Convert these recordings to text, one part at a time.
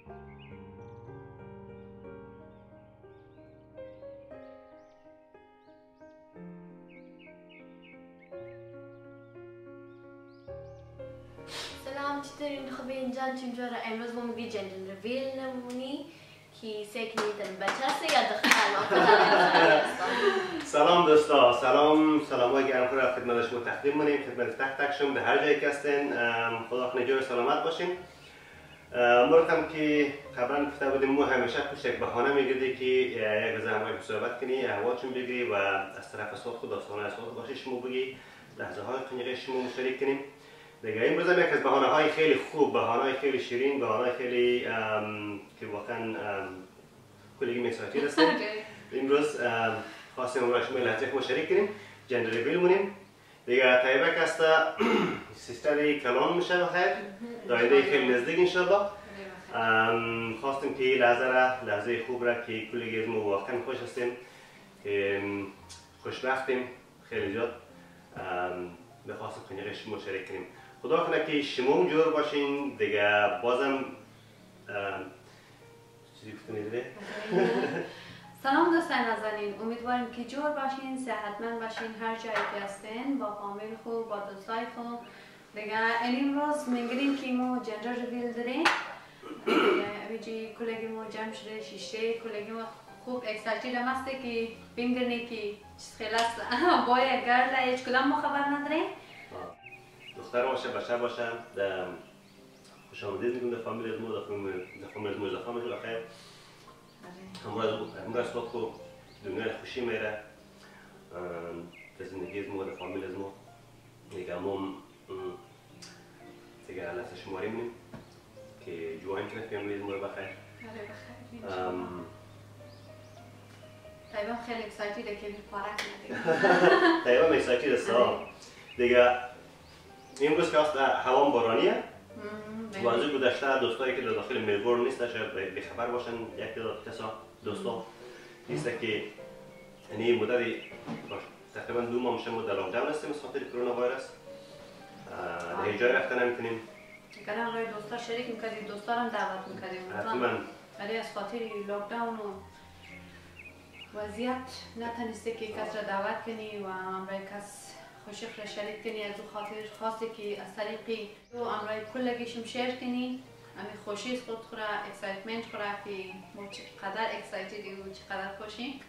سلام، چطورین؟ خوبین جان؟ چطوره؟ امروز ما میگی جندر ریویل نمونی که سکنید بچه هسته یا دختر؟ سلام دوستا، سلام های گرم خود را خدمت شما تقدیم کنیم، خدمت تک تک شما در هر جایی که هستین. خدا کنه جور سلامت باشین. مرتم که قبلا گفته بودیم ما همیشه پشت یک بهانه میگردی که یک روز همراه صحبت کنی، احوالشون بگیری و از طرف صوت خود داستان از صوت باشه شما بگی، لحظه های قنیقه شما مشترک کنیم. دیگه این روز هم یک از بهانه های خیلی خوب، بهانه های خیلی شیرین، بهانه های خیلی که واقعا کلگی میساتی هستن. امروز خواستیم امروز شما لحظه مشترک کنیم، جندر ریویل مونیم. دیگه طیبه کسته سیستری کلان میشه بخیر، دایده خیلی نزدیک انشالله. خواستیم که لحظه خوب را که کلگی از ما واقعا خوش هستیم، که خوشبختیم خیلی زیاد، بخواستم کنیقه شما شریک کنیم. خدا کنه که شما جور باشین. دیگه بازم چیزی گفتنی دیگه؟ سلام دوستان نازنین، امیدواریم که جور باشین، صحتمند باشین هر جایی که هستین، با فامیل خوب، با دوستای خوب. دیگه امروز میگیم که ما جندر ریویل داریم. اویجی کلگی ما جمع شده شیشه، کلگی ما خوب اکسایتید هم هسته که بینگرنی که چیز خیلی است باید گرده هیچ کدام ما خبر نداریم. دختر باشه، بچه باشه، خوش آمدید میگم در فامیل از ما، در فامیل از ما اضافه میشه بخیر. امروز وقت کو دنیای خوشی میره در زندگی از ما، در فامیل از ما. دیگه ما دیگه لحظه شماری مونیم که جوان کنه فامیل از ما رو بخیر. طیبه خیلی اکسایتیده که پارک ندیم. طیبه اکسایتید است. دیگه امروز که هوا بارانیه و از این گذشته دوستایی که در داخل ملبورن نیست شاید بخبر باشن. یک کسا دوستا نیست که یعنی مدتی تقریبا 2 ماه میشه ما در لاکداون هستیم از خاطر کرونا ویروس. دیگه جای رفتن نمیتونیم. دیگه برای دوستا شریک میکردیم، دوستا هم دعوت میکردیم. حتما. ولی از خاطر لاکداون و وضعیت نتونسته که کس را دعوت کنی و برای کس خوشی را شریک کنی. از اون خاطر خواسته که از طریقی تو امرای کلگیشم شیر کنی، همین خوشی از خود خورا، اکسایتمنت خورا که ما چقدر اکسایتیدی و چقدر خوشی.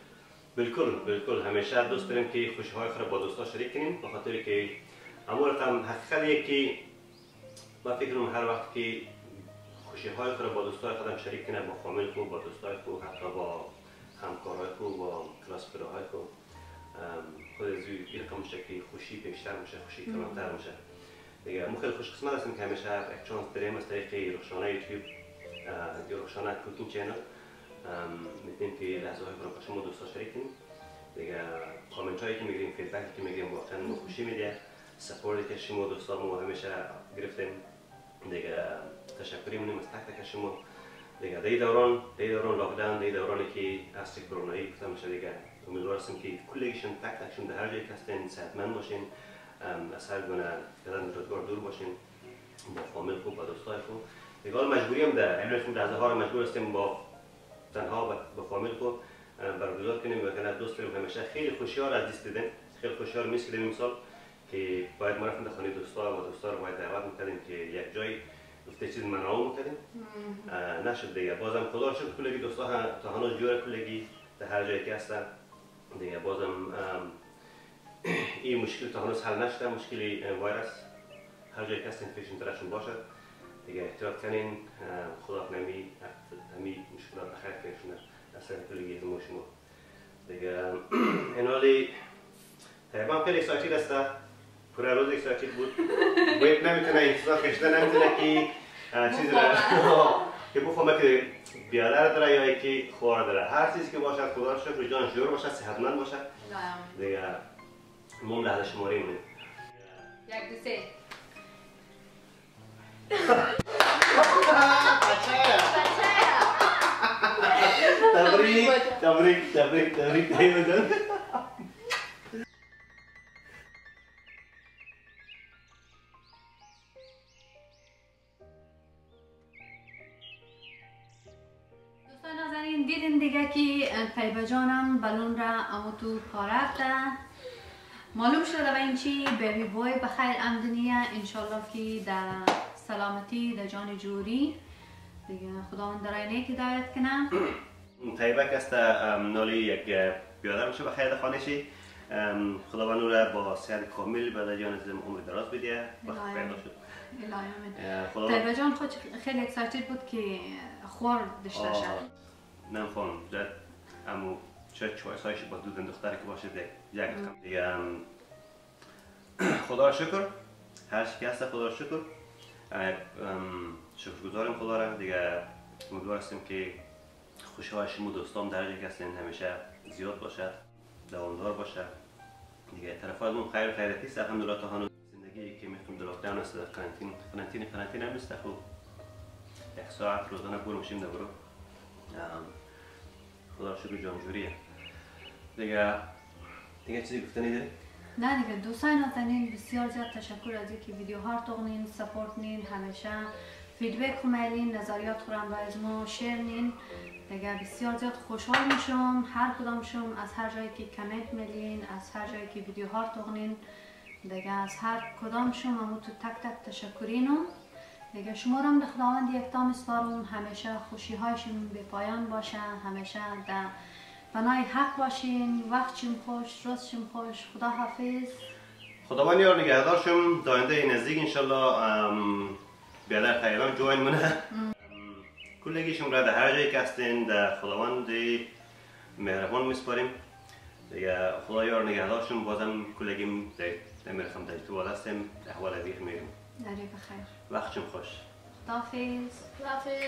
بالکل همیشه دوست داریم که خوشی های خود با دوستا شریک کنیم، به خاطر که اما رقم حقیقتیه که من فکر کنم هر وقت که خوشی های خود با دوستای خودم شریک کنه، با فامیل خوب، با دوستای خوب، حتی با همکارهای خوب، با کلاس فلوهای خوب، خود از این رقم میشه که خوشی بیشتر میشه، خوشی کلانتر میشه. دیگه ما خیلی خوش قسمت هستیم که همیشه یک چانس داریم از طریق رخشانه یوتیوب یا رخشانه کوکینگ چینل میتونیم که لحظه های برای شما دوستا شریک کنیم. دیگه کامنت هایی که میگیریم، فیدبکی که میگیریم واقعا ما خوشی میده. سپورتی که شما دوستا ما همیشه گرفتیم. دیگه تشکری مونیم از تک تک شما. دیگه دی دوران لاکداون، دی دورانی که از کرونایی گفته میشه، دیگه امیدوار هستیم که کلشون تک تکشون در هر جایی که هستین صحتمند باشین، از هر گونه کردن روزگار دور باشین، با فامیل خوب، با دوستای خوب. دیگه مجبوری هم در امروز لحظه ها رو مجبور هستیم با تنها با فامیل خوب برگزار کنیم. و کنار دوست داریم همیشه خیلی خوشیار از دست دیدن، خیلی خوشیار میس کردیم امسال که باید ما رفتیم در خانه دوستا و دوستا رو باید دعوت میکردیم که یک جای گفته چیز منعوم میکردیم، نشد. دیگه بازم خدا رو شکر کلگی دوستا تا هنوز جور کلگی در هر جایی که هستن. دیگه بازم این مشکل تا هنوز حل نشده، مشکل ویروس هر جایی که هستین فیشن ترشون باشد. دیگه احتیاط کنین، خدا کنه همین مشکلات بخیر کنشونه از طریق کلگی از ما شما. دیگه این حالی طیبا خیلی اکسایتید هسته، پورا روز اکسایتید بود. باید نمیتونه انتظار کشیده، نمیتونه که چیز را که بفهمه که بیادر داره یا که خوار داره. هر چیزی که باشد خدا رو شکر جان جور باشد، صحتمند باشد. دیگه ما لحظه شماری مونیم. یک دو سه. تبریک دیدین دیگه که طیبه جانم بلون را امو تو پارفته معلوم شده و این چی بیبی بوی بخیر امدنیه انشالله که در سلامتی در جان جوری دیگه خداوند در عینه هدایت کنه. طیبه کست نالی یک بیادر میشه بخیر در خانه شی. خداوند او را با صحت کامل به جان عمر دراز بده. وقت پیدا شد. طیبه جان خود خیلی اکسایتد بود که خور داشته شد. نمی‌فهم زد امو چه چوایسایش با دو دختری که باشه یک دیگه خدا را شکر هر چی که هست خدا را شکر شکرگزاریم خدا را دیگه امیدوار هستیم که خوشحال شما دوستان درجه که هستین همیشه زیاد باشد دوامدار باشه دیگه طرفاتمون خیر و خیرتی است الحمدلله تا هنوز زندگی که میخوام در لاکداون است در قرنطینه هم است خوب یک ساعت روزانه برو میشیم برو خدا شکر جانجوریه دیگه چیزی گفتنی داری؟ نه دیگه دوستان نازنین بسیار زیاد تشکر از اینکه ویدیوها رو تقنین سپورت نین همیشه فیدبک خمیلین نظریات خورم با از ما شیر نین دیگه بسیار زیاد خوشحال میشم هر کدامشون از هر جایی که کامنت میلین از هر جایی که ویدیوها رو تقنین دیگه از هر کدامشون امو تو تک تک تشکرینم دیگه شما رو هم به خداوند یکتا میسپارم همیشه خوشی هایشون به پایان باشه همیشه در بنای حق باشین وقتشون خوش روزشون خوش خدا حافظ خداوند یار نگهدار شم داینده نزدیک انشالله بیادر خیران جوین منه کلگیشون را در هر جایی که هستین در خداوند مهربان میسپاریم دیگه خدا یار نگهدار شم بازم کلگیم میرسم در تو هستیم احوال دیگه میگم داری بخیر وقتشون خوش خداحافظ